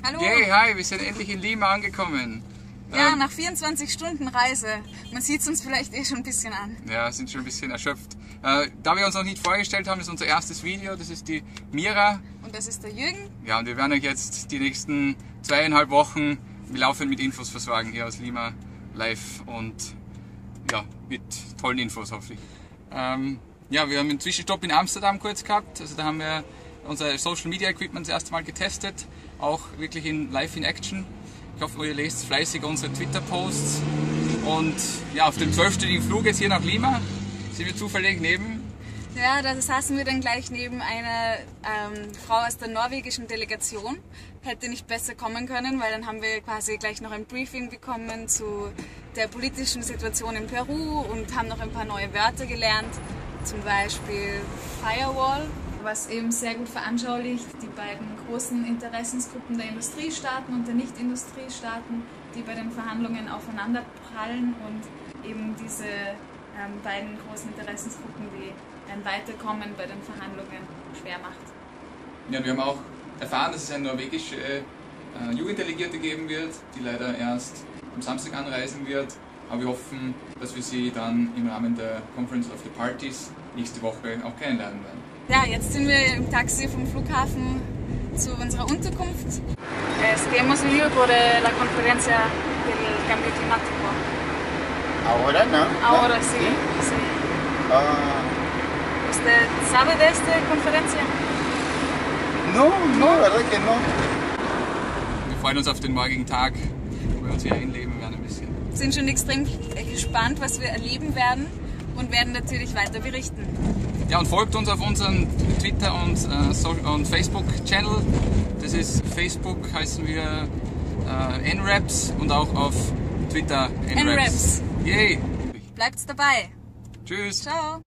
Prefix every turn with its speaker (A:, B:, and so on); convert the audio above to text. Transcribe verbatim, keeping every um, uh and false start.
A: Hallo.
B: Yay, hi, wir sind endlich in Lima angekommen.
A: Ja,
B: ähm,
A: nach vierundzwanzig Stunden Reise. Man sieht es uns vielleicht eh schon ein bisschen an.
B: Ja, sind schon ein bisschen erschöpft. Äh, da wir uns noch nicht vorgestellt haben, ist unser erstes Video. Das ist die Mira.
A: Und das ist der Jürgen.
B: Ja, und wir werden euch jetzt die nächsten zweieinhalb Wochen laufend mit Infos versorgen hier aus Lima live und ja, mit tollen Infos hoffentlich. Ähm, ja, wir haben einen Zwischenstopp in Amsterdam kurz gehabt. Also da haben wir unser Social Media Equipment das erste Mal getestet, auch wirklich in live in Action. Ich hoffe, ihr lest fleißig unsere Twitter-Posts. Und ja, auf dem zwölfstündigen Flug jetzt hier nach Lima sind wir zufällig neben.
A: Ja, da saßen wir dann gleich neben einer ähm, Frau aus der norwegischen Delegation. Hätte nicht besser kommen können, weil dann haben wir quasi gleich noch ein Briefing bekommen zu der politischen Situation in Peru und haben noch ein paar neue Wörter gelernt. Zum Beispiel Firewall, was eben sehr gut veranschaulicht die beiden großen Interessensgruppen der Industriestaaten und der Nicht-Industriestaaten, die bei den Verhandlungen aufeinander prallen und eben diese ähm, beiden großen Interessensgruppen, die ein Weiterkommen bei den Verhandlungen schwer macht.
B: Ja, wir haben auch erfahren, dass es eine norwegische äh, Jugenddelegierte geben wird, die leider erst am Samstag anreisen wird. Aber wir hoffen, dass wir sie dann im Rahmen der Conference of the Parties nächste Woche auch kennenlernen werden.
A: Ja, jetzt sind wir im Taxi vom Flughafen zu unserer Unterkunft. Hemos venido por la conferencia del cambio climático.
C: Ahora no.
A: Ahora sí, sí.
C: Ah,
A: ¿Usted sabe de esta conferencia?
C: no, no, la verdad que no.
B: Wir freuen uns auf den morgigen Tag, wo wir uns hier einleben werden ein bisschen.
A: Wir sind schon extrem gespannt, was wir erleben werden und werden natürlich weiter berichten.
B: Ja, und folgt uns auf unseren Twitter- und, äh, so und Facebook-Channel. Das ist Facebook, heißen wir äh, N Raps und auch auf Twitter
A: N Raps.
B: Yay!
A: Bleibt's dabei.
B: Tschüss!
A: Ciao!